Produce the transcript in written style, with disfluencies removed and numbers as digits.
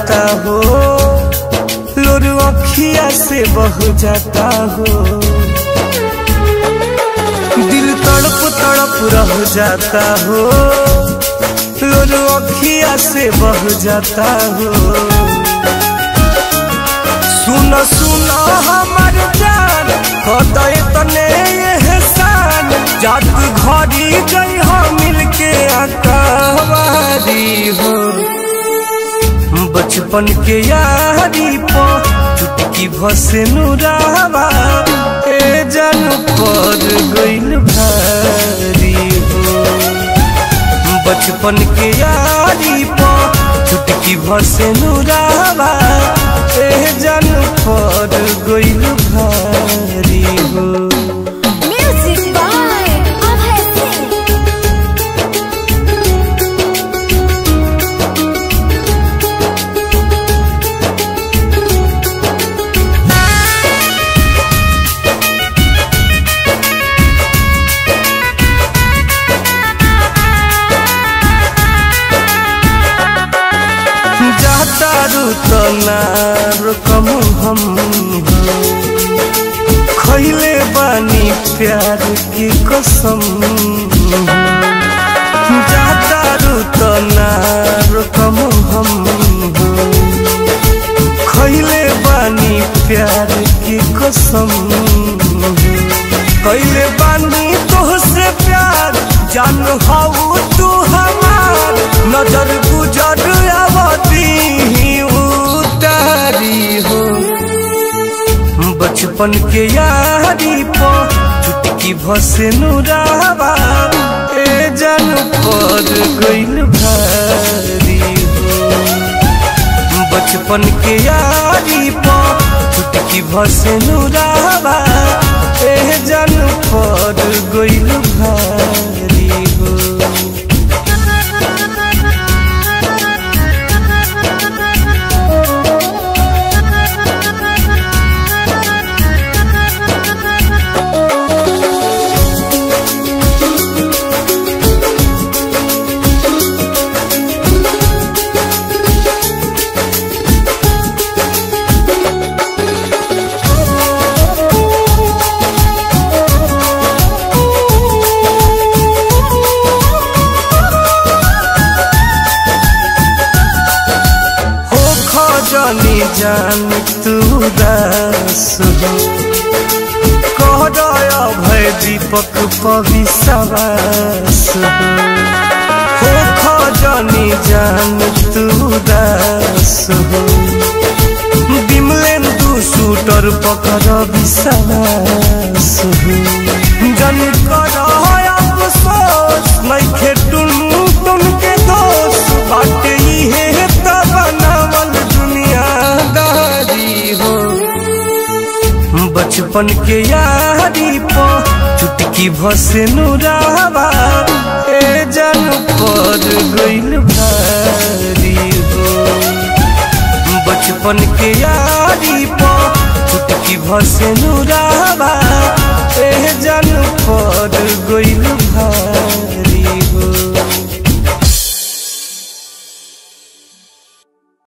जाता हो, लोर अखिया से बह जाता हो, दिल तड़प तड़प रह जाता हो, लोर अखिया से बह जाता हो। सुन सुन हमर जान कदे तने एहसान, जात घड़ी गई हम मिलके आकावारी हो। बचपन के यारी पो चुटकी भसे नुरावा, ए जान पर गइल भारी हो। बचपन के यारी पो चुटकी भसे नुरावा, ए जान पर गइल भारी हो। कम हम खइले बानी प्यार की कसम, जाता रुतनार कम हम खइले बानी प्यार की कसम। खइले बानी तोहसे प्यार जान हाउ तू हमार, नजर गुजर आवती हो। बचपन के यारी पो चुटकी भसे नुरावा, ए जान पर गइल भारी हो। बचपन के यारी पो चुटकी भसे नुरावा, ए जान पर गइल भारी हो। जान तू दास हो, कहदय भय दीपक पविश्वास हो। खजनी जान तू दास हो, बिमलेन्दु शूटर पकड़ विश्वास हो। जन कर अफसोस नइखे टुन टुन के दोष, बाटे इहे त बनावल दुनियादारी हो। बचपन के यारी पो चुटकी भसे नुरावा, ए जान पर गइल भारी हो। बचपन के यारी पो चुटकी भसे नुरावा, ए जान पर गइल भारी।